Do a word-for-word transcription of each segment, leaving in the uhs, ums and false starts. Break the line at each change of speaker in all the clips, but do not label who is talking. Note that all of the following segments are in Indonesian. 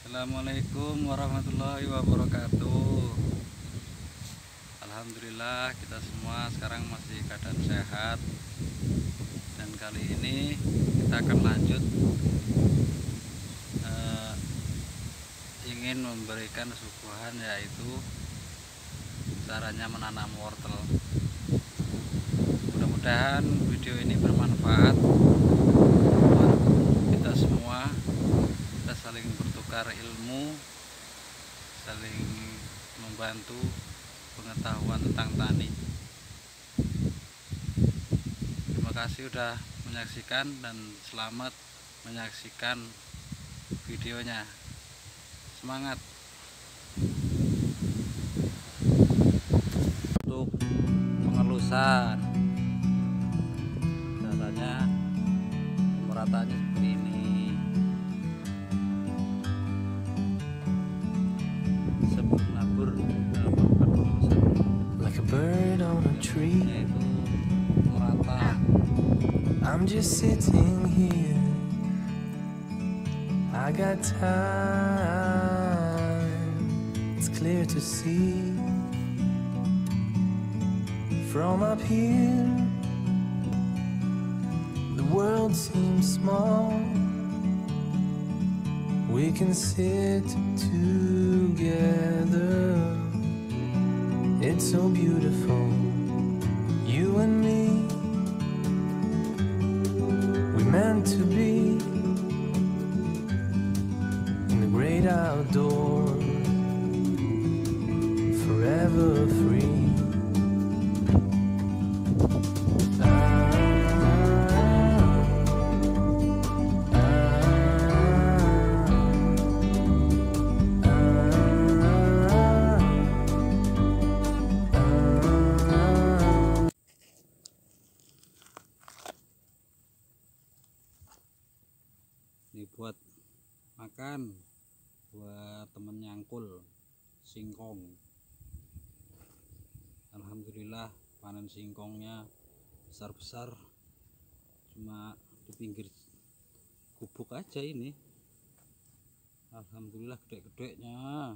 Assalamualaikum warahmatullahi wabarakatuh. Alhamdulillah kita semua sekarang masih keadaan sehat. Dan kali ini kita akan lanjut eh, ingin memberikan suguhan, yaitu caranya menanam wortel. Mudah-mudahan video ini bermanfaat buat kita semua. Kita saling bertukar ilmu, saling membantu pengetahuan tentang tani. Terima kasih sudah menyaksikan dan selamat menyaksikan videonya. Semangat. Untuk pengelusan, caranya pemerataannya seperti ini. Nabur
like a bird on a tree.
Yaitu merata.
I'm just sitting here. I got time. It's clear to see from up here. The world seems small. We can sit together. It's so beautiful, you and me. We meant to be in the great outdoors, forever free.
Ini buat makan, buat temen nyangkul singkong. Alhamdulillah panen singkongnya besar-besar, cuma di pinggir gubuk aja ini. Alhamdulillah gede-gedenya,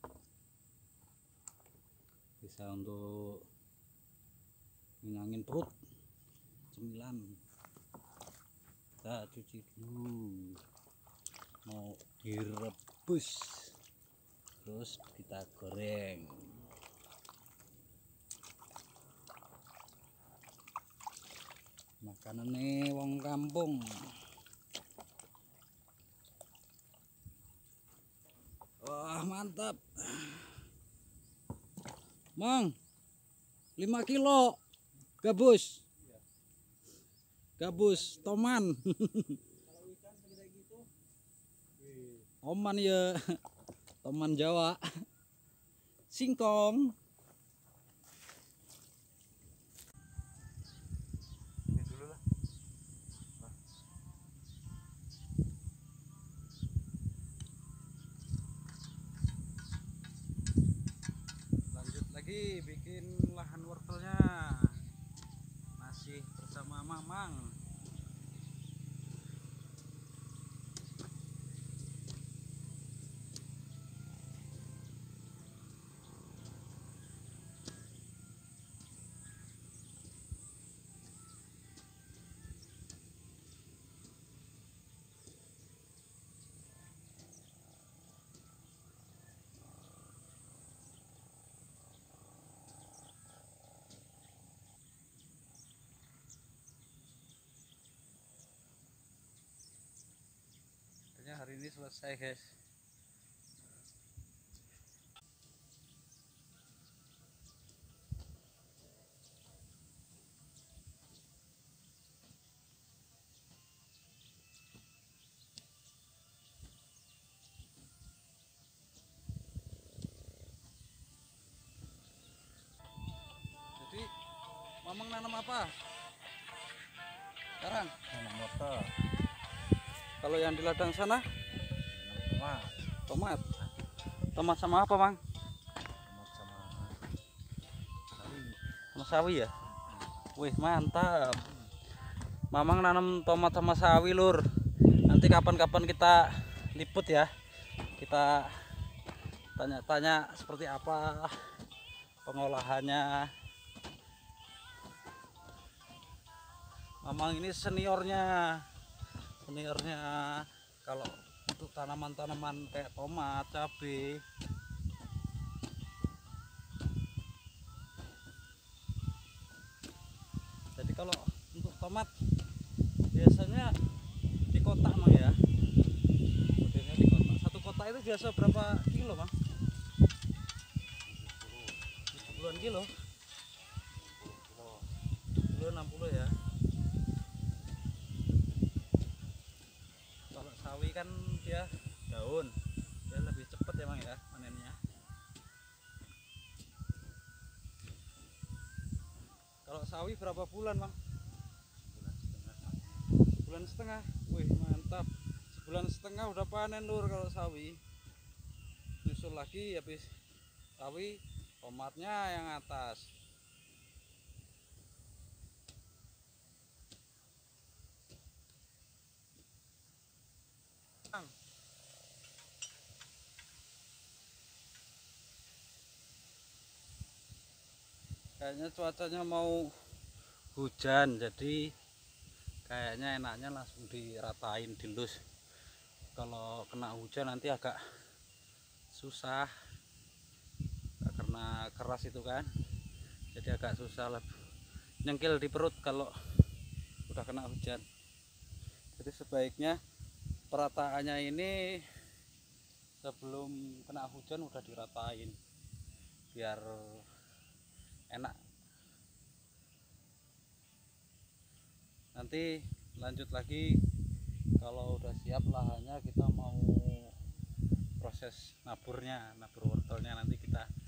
bisa untuk ngenyangin perut, cemilan. Kita cuci dulu, mau direbus, terus kita goreng. Makanan nih wong kampung. Wah, mantap. Mang, lima kilo gabus. Gabus toman. Oman ya, toman Jawa. Singkong.
Ini dulu lah.
Lanjut lagi bikin lahan wortelnya. Masih bersama Mamang. Hari ini selesai, guys. Jadi Mamang nanam apa sekarang?
Nanam wortel.
Kalau yang di ladang sana?
Tomat.
Tomat. Tomat sama apa, Bang?
Tomat sama sawi.
Sama sawi ya? Wih, mantap. Mamang nanam tomat sama sawi, Lur. Nanti kapan-kapan kita liput ya. kita tanya-tanya seperti apa pengolahannya. Memang ini seniornya seniornya kalau untuk tanaman-tanaman kayak tomat, cabai. Jadi kalau untuk tomat biasanya di kotak Mang ya, modelnya di kotak. Satu kotak itu biasa berapa kilo Mang? tujuh puluhan kilo, kilo enam puluh ya. Kalau sawi kan dia daun, dia lebih cepat ya Mang ya panennya. Kalau sawi berapa bulan Mang? Sebulan setengah. Wih mantap, sebulan setengah udah panen lur kalau sawi. Nyusul lagi habis sawi tomatnya yang atas. Kayaknya cuacanya mau hujan, jadi kayaknya enaknya langsung diratain, dilus. Kalau kena hujan nanti agak susah karena keras itu kan, jadi agak susah lah, nyengkil di perut kalau udah kena hujan. Jadi sebaiknya perataannya ini sebelum kena hujan udah diratain biar enak. Nanti lanjut lagi kalau udah siap lahannya, kita mau proses naburnya, nabur wortelnya. Nanti kita